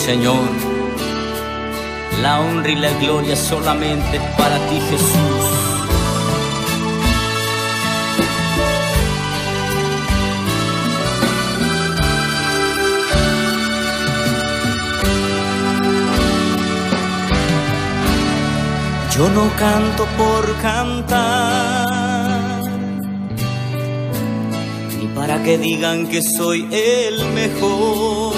Señor, la honra y la gloria solamente para ti, Jesús. Yo no canto por cantar, ni para que digan que soy el mejor.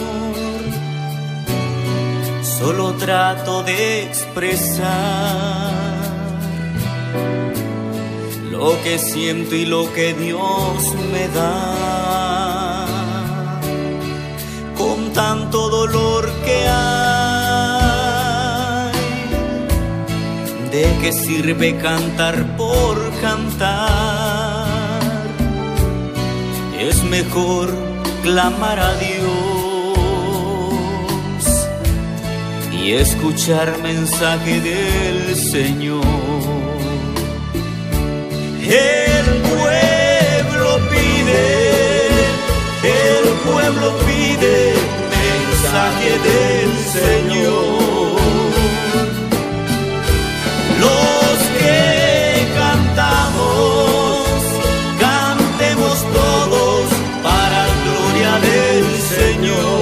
Solo trato de expresar lo que siento y lo que Dios me da. Con tanto dolor que hay, ¿de qué sirve cantar por cantar? Es mejor clamar a Dios y escuchar mensaje del Señor. El pueblo pide mensaje del Señor. Los que cantamos, cantemos todos para la gloria del Señor.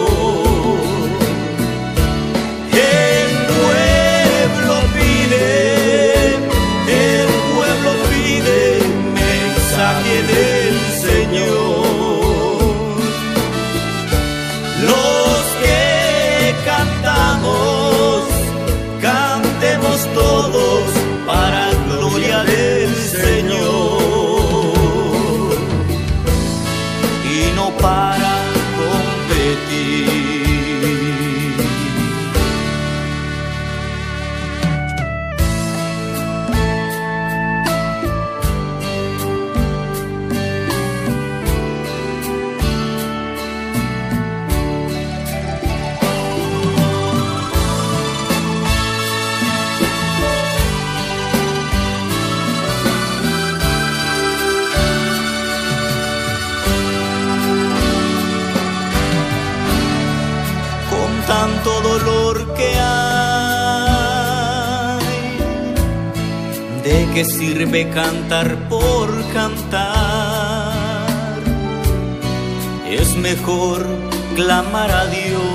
Del Señor, los que cantamos, cantemos todos para la gloria del Señor y no para competir. Tanto dolor que hay, ¿de qué sirve cantar por cantar? Es mejor clamar a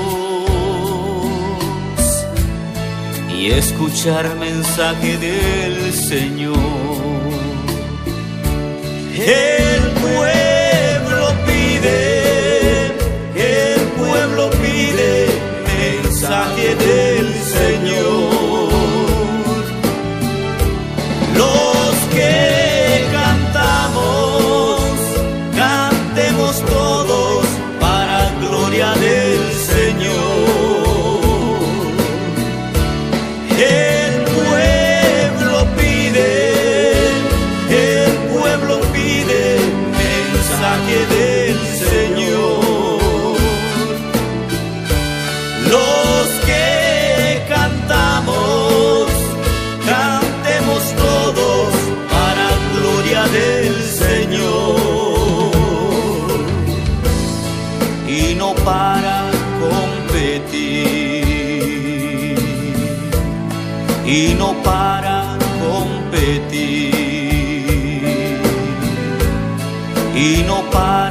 Dios y escuchar mensaje del Señor. El pueblo pide mensaje del Señor. Los que cantamos, cantemos todos para la gloria del Señor. El pueblo pide mensaje del Señor. Los que cantamos, cantemos todos para la gloria del Señor y no para competir, y no para competir, y no para